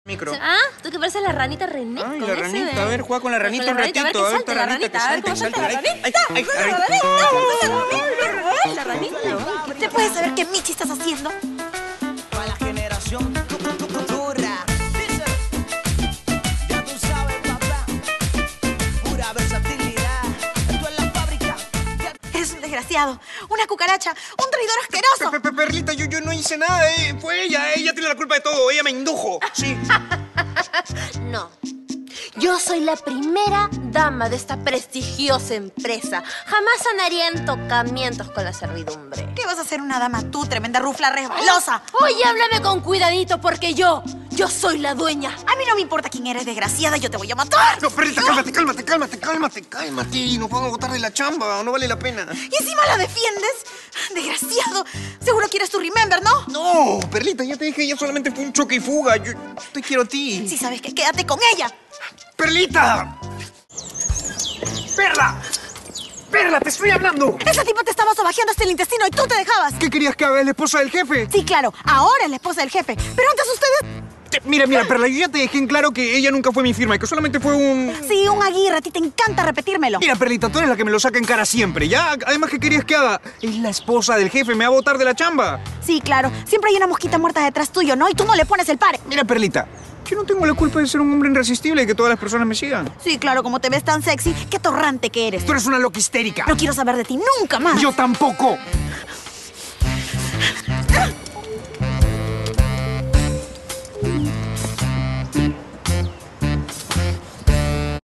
Micro. ¿Ah? ¿Tú que pareces la ranita René? Ay, con la ese ranita. A ver, juega con la ranita un ratito. A ver, que salte la ranita. A ver cómo salta la ranita. La ranita. ¿Te puedes saber qué Michi estás haciendo? Para la generación dura. Dice, ya tú sabes, papá. Pura versatilidad. Esto es la fábrica. Eres un desgraciado, una cucaracha, un traidor asqueroso. Perlita, yo no hice nada, fue ella. Ella tiene la culpa de todo. Ella me indujo. Sí. No. Yo soy la primera dama de esta prestigiosa empresa. Jamás andaría en tocamientos con la servidumbre. ¿Qué vas a hacer una dama tú, tremenda rufla resbalosa? Oye, háblame con cuidadito porque yo soy la dueña. A mí no me importa quién eres, desgraciada, yo te voy a matar. No, Perlita, cálmate. Nos van a botar de la chamba. No vale la pena. Y encima la defiendes. Desgraciado. Seguro quieres tu remember, ¿no? No, Perlita, ya te dije, ella solamente fue un choque y fuga. Yo te quiero a ti. Si sabes que quédate con ella. ¡Perlita! ¡Perla, te estoy hablando! Esa tipa te estaba sobajeando hasta el intestino y tú te dejabas. ¿Qué querías que haga? ¿La esposa del jefe? Sí, claro, ahora es la esposa del jefe. Pero antes ustedes... Mira, Perla, yo ya te dejé en claro que ella nunca fue mi firma y que solamente fue un... Sí, un Aguirre, a ti te encanta repetírmelo. Mira, Perlita, tú eres la que me lo saca en cara siempre, ¿ya? Además, ¿qué querías que haga? Es la esposa del jefe, me va a botar de la chamba. Sí, claro, siempre hay una mosquita muerta detrás tuyo, ¿no? Y tú no le pones el pare. Mira, Perlita, yo no tengo la culpa de ser un hombre irresistible y que todas las personas me sigan. Sí, claro, como te ves tan sexy, qué torrante que eres. Tú eres una loca histérica. No quiero saber de ti nunca más. Yo tampoco.